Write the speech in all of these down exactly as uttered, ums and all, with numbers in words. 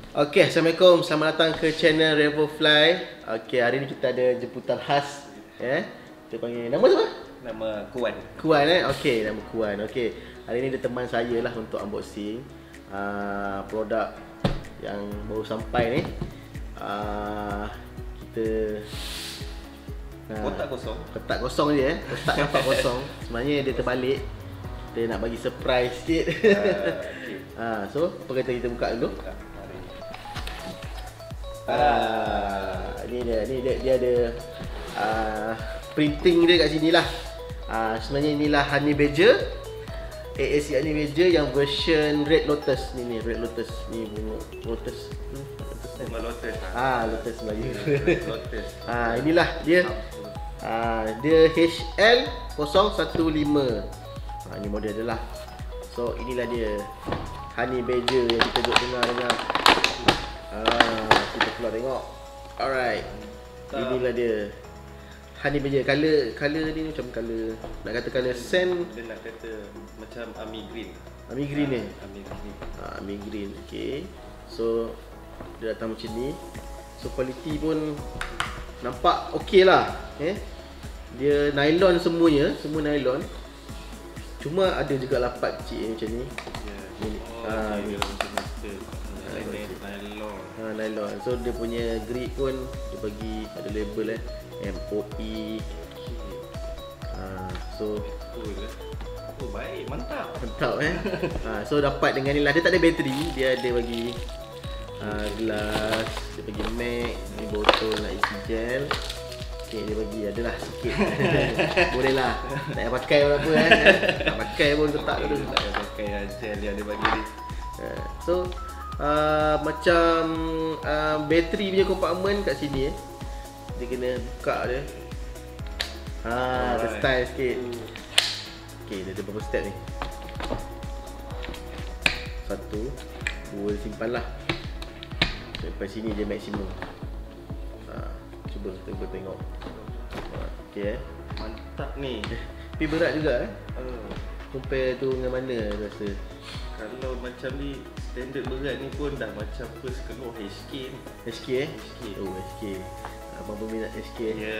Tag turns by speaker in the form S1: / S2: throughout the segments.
S1: Okey, Assalamualaikum. Selamat datang ke channel Revofly. Okey, hari ni kita ada jemputan khas. Ya. Kita panggil nama siapa?
S2: Nama Kuan.
S1: Kuan eh. Okey, nama Kuan. Okey. Hari ni dia teman saya lah untuk unboxing uh, produk yang baru sampai ni. Uh, kita
S2: uh, kotak kosong.
S1: Kotak kosong je eh. Kotak nampak kosong. Sebenarnya dia terbalik. Dia nak bagi surprise sikit. Uh, okay. uh, so, apa kata kita buka dulu? Buka. Ah, ni dia, ni dia, dia ada uh, printing dia kat sini lah. Uh, sebenarnya inilah Honey Badger, A A C Honey Badger yang version Red Lotus. Ni ni Red Lotus, ni bunga Lotus. Hmm, Lotus kan?
S2: Bunga Lotus.
S1: Ah, Lotus Melayu.
S2: Lotus.
S1: Ah, inilah dia. Ah, dia H L kosong satu lima. Ah, ni model dia lah. So inilah dia Honey Badger yang kita duk dengar-dengar. Ah, kita keluar tengok. Alright. Tak. Inilah dia Honey Badger. Color color ni macam color, nak kata color sand.
S2: Dia nak kata macam army green.
S1: Army green ni.
S2: Ah, army green.
S1: Ah, army green. Okey. So dia datang macam ni. So quality pun nampak okey lah. Eh. Dia nylon semuanya, semua nylon. Cuma ada juga lapat kecil macam ni.
S2: Ya.
S1: Ni.
S2: Oh,
S1: Ah,
S2: okay.
S1: ni.
S2: Nylon.
S1: Ha, nylon. So dia punya grip pun dia bagi ada label eh M O E. Ha, so
S2: Cool lah. Oh baik, mantap.
S1: mantap eh. Ha, so dapat dengan ni lah. Dia tak ada bateri, dia ada bagi uh, gelas, dia bagi mag, ni botol nak isi gel. Okay, dia bagi adalah sikit. Boleh lah. Tak payah pakai pun apa kan. Tak pakai pun letak tu.
S2: Tak payah pakai gel yang dia bagi ni.
S1: Ha, so uh, macam uh, bateri punya compartment kat sini eh. Dia kena buka dia. Ha, ada style sikit. Okey, dia ada beberapa step ni. Satu, dua simpan lah. Sampai sini je maksimum. Ha, cuba kita tengok. Ha, okey eh.
S2: Mantap ni.
S1: Tapi berat juga eh.
S2: Oh.
S1: Compare tu dengan mana rasa?
S2: Kalau macam ni standard berat ni pun dah macam first keluar H K ni.
S1: H K eh?
S2: H K.
S1: Oh, H K. Abang berminat H K eh?
S2: Ya.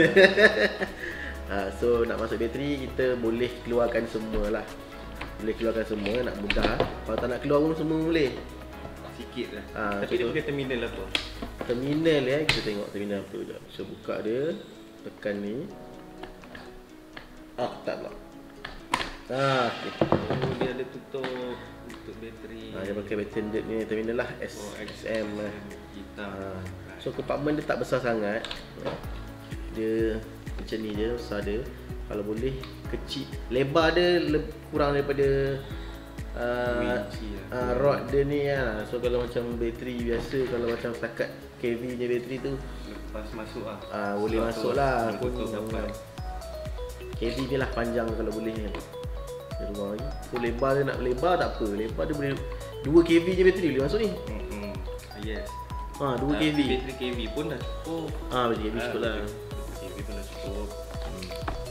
S1: Ha, so nak masuk bateri kita boleh keluarkan semua lah. Boleh keluarkan semua, nak mudah. Kalau tak nak keluar pun semua boleh.
S2: Sikit lah.
S1: Ha,
S2: Tapi dia pakai terminal apa?
S1: Terminal ya, kita tengok terminal apa sekejap. So buka dia, tekan ni. Ah, tak pula. Ah, okay.
S2: Oh, dia ada tutup untuk bateri.
S1: Ha, dia pakai bateri ni terminal lah S X M lah.
S2: Hitam.
S1: Ha. So compartment dia tak besar sangat. Dia macam ni je besar dia. Kalau boleh kecil, lebar dia le- kurang daripada uh, uh, rod dia ni lah. So kalau macam bateri biasa, kalau macam setakat K V je bateri tu
S2: Lepas masuk lah.
S1: uh, boleh
S2: Lepas
S1: masuk
S2: tu,
S1: lah
S2: pun dapat.
S1: K V ni lah panjang kalau boleh kan. Dia ruang lagi. So lebar dia nak lebar tak apa. Lebar dia boleh dua K V je bateri boleh masuk ni.
S2: Hmm, yes.
S1: Ha, dua K V.
S2: Bateri K V pun dah cukup.
S1: Ah, bateri K V cukup lah.
S2: Bateri K V pun dah cukup.
S1: Hmm.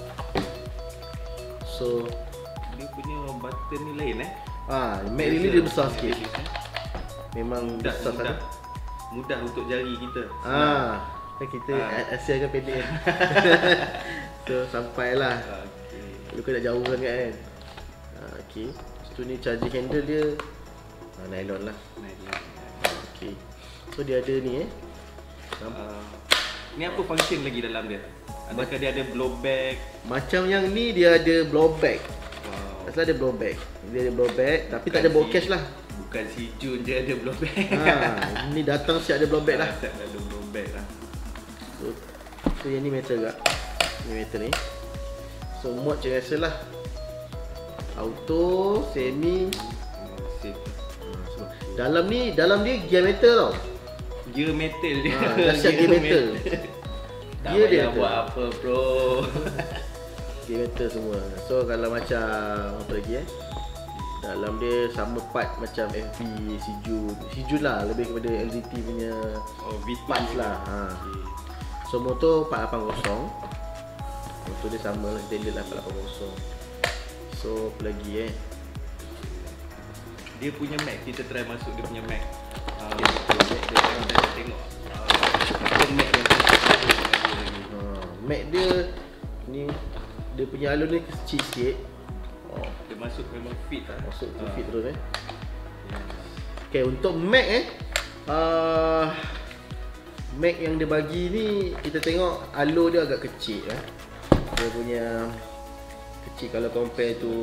S1: So
S2: dia punya button ni lain eh.
S1: ah, Mac ni dia besar sikit. Memang
S2: Mudah,
S1: besar
S2: mudah.
S1: sangat.
S2: Mudah untuk jari kita.
S1: Ah, kan kita
S2: Ah.
S1: Asia kan pendek kan. So sampailah.
S2: Okey.
S1: Lu kan nak jauh sangat kan. Ah, okey. Lepas tu ni charging handle dia ah, nylon lah. Okey. So dia ada ni eh.
S2: Uh, ni apa function lagi dalam dia? Adakah dia ada blowback?
S1: Macam yang ni dia ada blowback.
S2: Wow.
S1: Asal ada blowback. Dia ada blowback tapi tak ada
S2: si-
S1: bowcash lah.
S2: Bukan si Jun je ada blowback.
S1: Ha, ni datang siap ada blowback lah.
S2: Tak ada blowback lah.
S1: So, so yang ni metal tak? Ni metal ni. So mod macam biasa lah. Auto, semi.
S2: Oh, safe.
S1: Hmm, so, dalam ni, dalam dia gear metal tau.
S2: Gear metal dia.
S1: Ha, dahsyat gear metal.
S2: Tak
S1: Gear dia
S2: payah
S1: metal.
S2: buat apa bro.
S1: Gear metal semua. So kalau macam apa lagi eh? Dalam dia sama part macam F B, Sijun. Sijun lah lebih kepada L D T punya
S2: Oh, V two
S1: parts lah. Ha.
S2: Okay.
S1: So motor empat lapan kosong. Motor dia sama lah, standard lah empat lapan kosong. So apa lagi eh?
S2: Dia punya Mac, kita try masuk dia punya Mac. Uh,
S1: Okay.
S2: Mac dia kan kita tengok. Apa Mac yang
S1: Ha, Mac dia ni dia punya alun ni kecil sikit.
S2: oh, dia masuk memang fit lah.
S1: Masuk tu
S2: Ah,
S1: fit terus eh.
S2: yes.
S1: Okay, untuk Mac eh uh, Mac yang dia bagi ni kita tengok alur dia agak kecil eh. Dia punya kecil kalau compare to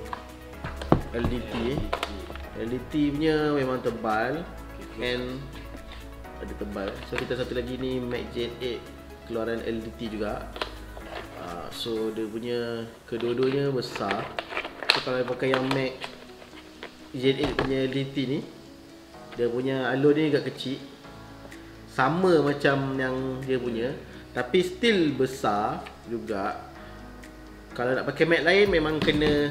S1: L D T eh. L D T punya memang tebal and ada tebal. So kita satu lagi ni Mac Gen eight keluaran L D T juga. Uh, so dia punya kedua-duanya besar. So kalau pakai yang Mac Gen eight punya L D T ni, dia punya alur ni agak kecil. Sama macam yang dia punya, tapi still besar juga. Kalau nak pakai Mac lain memang kena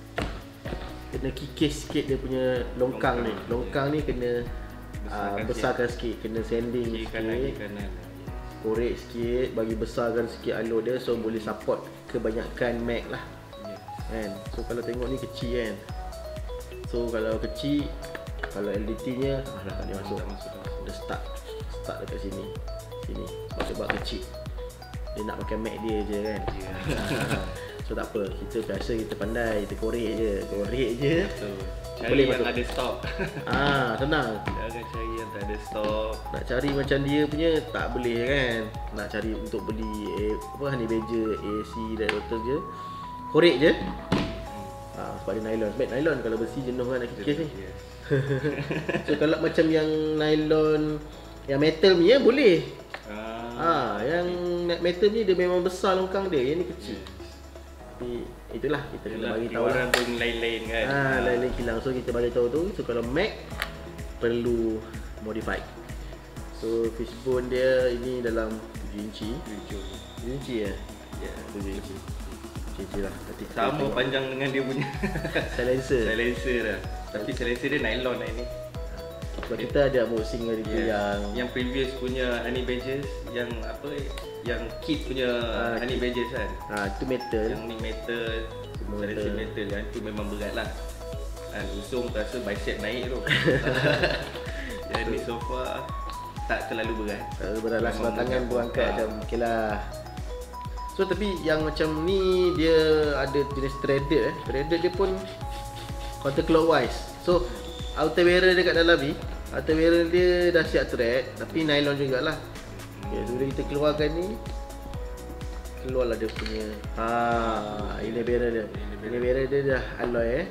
S1: kena kikis sikit dia punya longkang, longkang ni. Longkang ni kena besarkan, uh, besarkan sikit, kena sanding
S2: Kiri
S1: sikit.
S2: kanan, kiri kanan.
S1: Korek sikit, bagi besarkan sikit alur dia so boleh support kebanyakan Mac lah.
S2: Yes.
S1: Kan? So kalau tengok ni kecil kan. So kalau kecil, kalau L D T-nya ah dah tak boleh masuk.
S2: Tak masuk, tak masuk.
S1: Dia start start dekat sini. Sini. Sebab sebab kecil. Dia nak pakai Mac dia je kan.
S2: Yeah.
S1: So tak apa, kita biasa kita pandai, kita korek je, korek je.
S2: Betul. Cari
S1: Boleh
S2: yang
S1: masuk.
S2: ada stok.
S1: Ah, tenang.
S2: Jangan cari yang tak ada stok.
S1: Nak cari macam dia punya tak boleh kan. Nak cari untuk beli eh, apa honey badger, A C dan rotor je. Korek je. Ah, sebab dia nylon. Sebab nylon kalau besi jenuh kan nak kikis ni.
S2: Yes.
S1: So kalau macam yang nylon yang metal punya boleh.
S2: Ah,
S1: Ah, yang metal ni dia memang besar longkang dia, yang ni kecil. Tapi itulah kita kena
S2: Yelah,
S1: bagi tahu
S2: orang
S1: lah.
S2: pun lain-lain kan.
S1: Ah, lain-lain kilang. So kita bagi tahu tu. So kalau Mac perlu modified. So fishbone dia ini dalam tujuh inci.
S2: Jujur.
S1: tujuh inci ya?
S2: Ya.
S1: tujuh inci. tujuh inci lah. Nanti kita
S2: Sama
S1: tengok.
S2: panjang dengan dia punya
S1: Silencer.
S2: silencer dah. Tapi silencer dia nylon lah ini.
S1: Sebab kita ada unboxing hari tu
S2: Yeah.
S1: yang
S2: yang previous punya honey badgers, yang apa yang kit punya
S1: Ah,
S2: honey badgers kan.
S1: ah tu metal.
S2: Yang ni metal,
S1: Semua
S2: silencer
S1: metal.
S2: metal kan, tu memang berat lah. Kan usung rasa bicep naik tu. Yang ni so far tak terlalu berat.
S1: Kalau berat lah
S2: Memang
S1: sebelah tangan
S2: berat.
S1: buat angkat
S2: Ah.
S1: macam okey lah. So tapi yang macam ni dia ada jenis threaded eh. Threaded dia pun counterclockwise. So outer barrel dia kat dalam ni, outer barrel dia dah siap thread tapi nylon jugalah. Okay, so bila kita keluarkan ni, keluarlah dia punya ha inner barrel dia. Inner barrel dia dah alloy eh.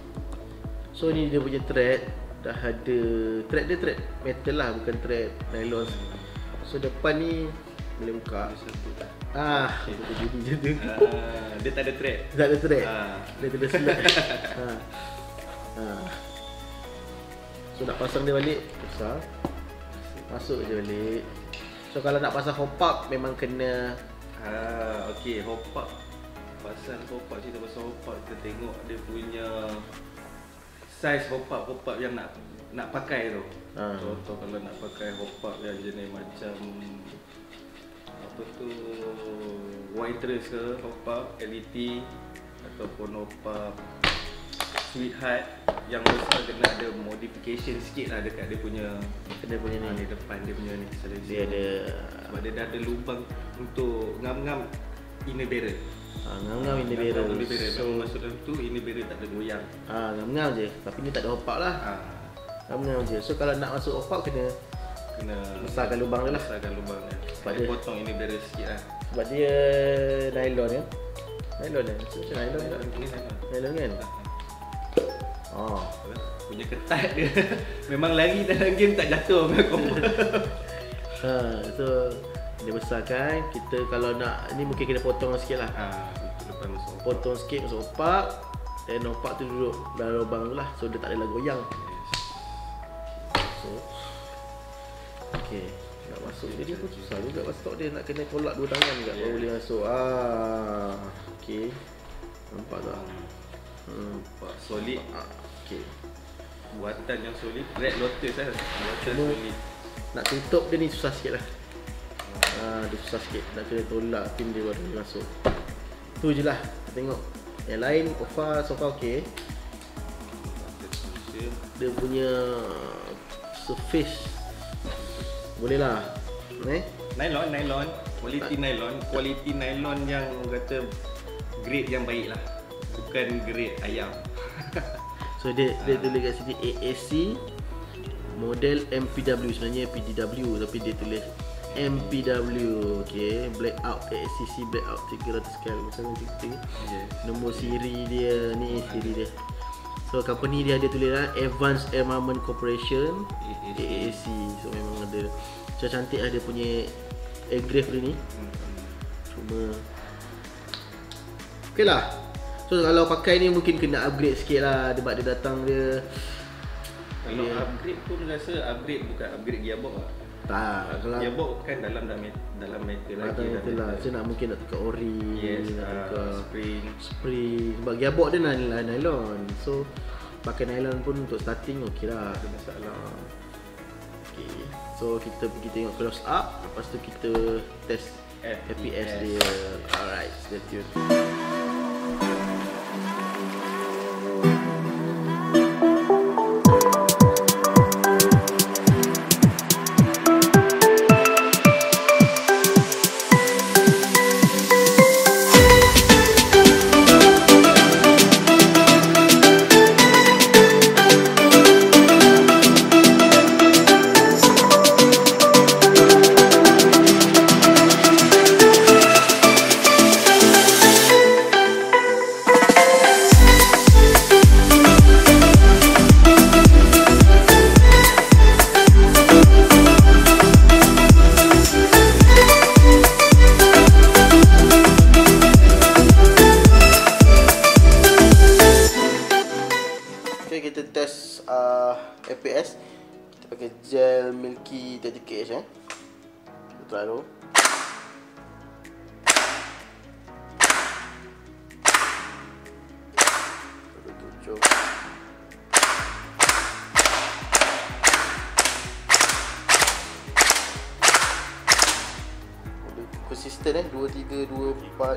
S1: So ni dia punya thread dah ada, thread dia thread metal lah, bukan thread nylon. So depan ni boleh buka.
S2: Satu tak.
S1: Ah, kita jadi je tu.
S2: Ah, dia tak ada thread.
S1: Tak ada thread.
S2: Ah.
S1: Dia kena selak. ha. Ha. So nak pasang dia balik, besar. Masuk je balik. So kalau nak pasang hop up memang kena
S2: Ah, okey, hop up. Pasal hop up, cerita pasal hop up, kita tengok dia punya size hop up, hop up yang nak nak pakai tu.
S1: Ah.
S2: Contoh kalau nak pakai hop up yang jenis macam apa tu, Waitress ke, hop up L E T ataupun hop up Sweetheart yang besar, kena ada modification sikit lah dekat dia punya
S1: kena punya
S2: ah,
S1: ni.
S2: di depan dia punya ni silencer.
S1: Dia ada
S2: Sebab dia dah ada lubang untuk ngam-ngam inner barrel.
S1: ah, ngam-ngam ini
S2: Ngam-ngam
S1: barrel.
S2: inner barrel.
S1: So
S2: Memang masuk dalam tu inner barrel tak ada goyang.
S1: ah ngam-ngam je. Tapi ni tak ada hop up lah.
S2: Ah,
S1: Ngam-ngam je. So kalau nak masuk hop up kena
S2: kena
S1: besarkan lubang dia lah.
S2: Besarkan lubang dia.
S1: Sebab
S2: Dia
S1: dia-
S2: potong inner barrel sikit lah.
S1: Sebab dia nylon ya. Nylon kan? So, macam nylon tak?
S2: Ni nylon.
S1: Nylon kan? Oh.
S2: Punya ketat dia. Memang lari dalam game tak jatuh dengan combo.
S1: Ha, so dia besarkan. Kita kalau nak ni mungkin kena potong sikit lah.
S2: Ah, itu depan masuk.
S1: Potong sikit masuk opak. Dan opak tu duduk dalam lubang tu lah. So dia tak adalah goyang. So okay, nak masuk jadi pun susah juga masuk dia, nak kena tolak dua tangan juga baru
S2: Yes.
S1: boleh masuk. Ah, okay. Nampak tak? Hmm.
S2: Nampak solid.
S1: Ah, okay.
S2: Buatan yang solid. Red Lotus lah. Buatan
S1: Cuma-
S2: solid.
S1: Nak tutup dia ni susah sikit lah. Ah, dia susah sikit. Nak kena tolak pin dia baru boleh masuk. Tu je lah. Kita tengok. Yang lain so far, so far okay. Dia punya surface boleh lah. Eh?
S2: Nylon, nylon, quality nylon, quality nylon yang kata grade yang baik lah, bukan grade ayam.
S1: So dia dia tulis kat sini A A C model M P W, sebenarnya P D W tapi dia tulis M P W. Okey, blackout A S C C blackout tiga ratus kel macam ni kita.
S2: Yes.
S1: Nombor siri dia ni, siri dia. So company dia ada tulis lah Advanced Armament Corporation A A C. So memang ada. So cantik lah dia punya engrave dia ni. Cuma okey lah. So kalau pakai ni mungkin kena upgrade sikit lah sebab dia datang dia.
S2: Kalau
S1: dia,
S2: upgrade pun rasa upgrade bukan upgrade gearbox lah.
S1: tak, kalau
S2: Gearbox kan dalam dalam dalam metal lagi.
S1: Dalam metal lah. Saya nak mungkin nak tukar ori,
S2: Yes,
S1: nak
S2: uh,
S1: tukar
S2: spring.
S1: spring. Sebab gearbox dia nylon, nylon. So pakai nylon pun untuk starting okey lah, ada masalah. Okey. So kita pergi tengok close up, lepas tu kita test F P S dia. Alright, stay tuned. Kita test uh, F P S. Kita pakai gel Milky tiga K H eh. Kita try dulu. Kita tujuh. Konsisten eh, dua tiga dua empat.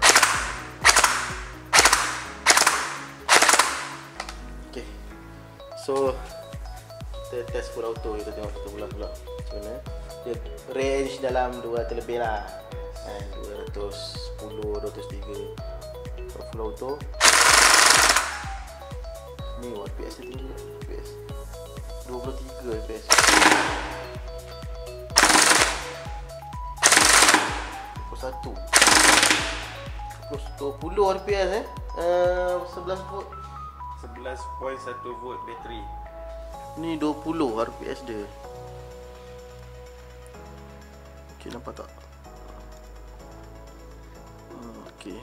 S1: Okay. So kita test full auto, kita tengok kita ulang pula macam mana. Dia range dalam dua ratus lebih lah kan, dua ratus sepuluh, dua ratus tiga. Kalau full auto ni F P S dia tinggi, F P S dua puluh tiga F P S, dua puluh satu, dua puluh R P S eh, uh, sebelas volt,
S2: sebelas perpuluhan satu volt bateri.
S1: ni dua puluh R P S dia. Okey, nampak tak? Hmm, okey.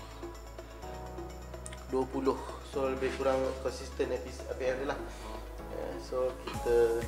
S1: dua puluh. So lebih kurang konsisten F P S dia lah. Yeah, so kita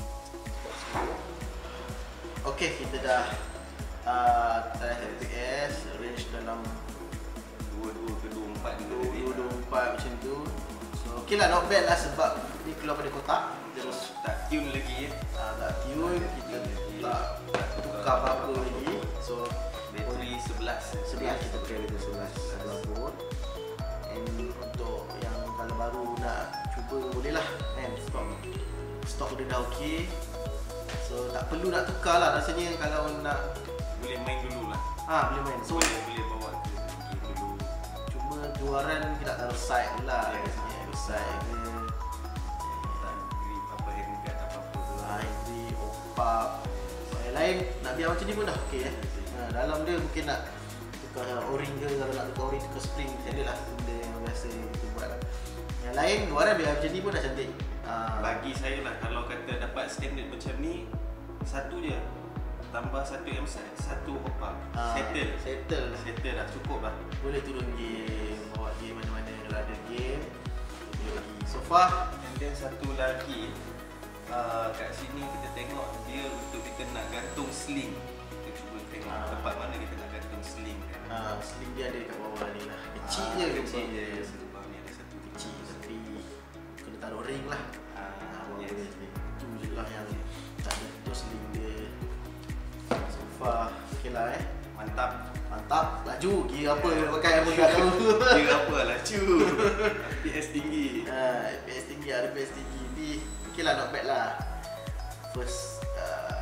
S1: okey, kita dah uh, try F P S range dalam
S2: dua puluh dua ke dua puluh empat
S1: dua puluh dua puluh empat macam tu. Okey lah, not bad lah sebab ni keluar pada kotak.
S2: Terus tak tune lagi ya.
S1: uh, Tak tune, kita tak, tak tukar apa-apa lagi. So
S2: bateri sebelas
S1: sebelas kita pakai bateri sebelas volt. And untuk yang kalau baru nak cuba boleh lah kan, stok stok dia dah okey. So tak perlu nak tukar lah rasanya kalau nak.
S2: Boleh main dulu lah.
S1: Ha, boleh main. So
S2: boleh boleh bawa ke game dulu.
S1: cuma luaran kita tak taruh side pula.
S2: Yeah.
S1: Rasanya taruh side ke
S2: Tak grip apa handguard apa-apa tu.
S1: line grip, opap. So, yang lain nak biar macam ni pun dah okey eh. Ha, dalam dia mungkin nak tukar o-ring ke, kalau nak tukar o-ring tukar spring ada lah benda yang biasa kita buat lah. Yang lain luaran biar macam ni pun dah cantik. Ha,
S2: Bagi saya lah, kalau kata dapat standard macam ni, satu je tambah satu M S I, satu hop-up,
S1: ha,
S2: settle
S1: settle
S2: settle dah, cukup lah.
S1: boleh turun game, bawa game mana-mana kalau ada game boleh pergi. So far
S2: And then satu lagi, uh, kat sini kita tengok dia untuk kita nak gantung sling. Kita cuba tengok
S1: Ah.
S2: tempat mana kita nak gantung sling kan.
S1: uh, sling dia ada kat bawah ni lah, kecil
S2: Ah,
S1: je
S2: kecil je.
S1: je,
S2: Sebab ni ada satu
S1: kecil tapi kena taruh ring lah.
S2: Ah,
S1: Ah,
S2: yes.
S1: Itu je lah yang tak ada tu sling dia. So far okey lah eh,
S2: Mantap.
S1: mantap. Laju, gear apa yang nak pakai pun tak tahu.
S2: Dia apa lah cu. F P S tinggi.
S1: uh, F P S tinggi, R P S tinggi ni okey lah, not bad lah. First uh,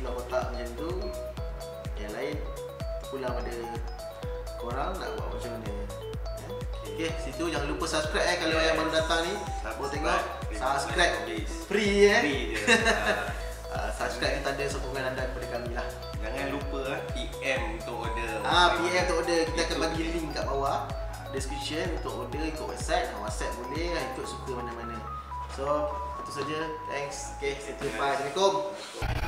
S1: sebelah kotak macam tu. Yang lain pulang pada korang nak buat macam mana. Ya? Okay, situ jangan lupa subscribe eh kalau yang baru datang ni. Baru tengok, subscribe free eh.
S2: Free je.
S1: Uh, subscribe ni tanda sokongan anda kepada kami lah.
S2: Jangan lupa P M untuk order.
S1: Ah, P M untuk order, kita akan bagi link kat bawah description untuk order ikut website. WhatsApp boleh, ikut suka mana-mana. So, itu saja. Thanks. Okay, stay tuned. Bye. Assalamualaikum.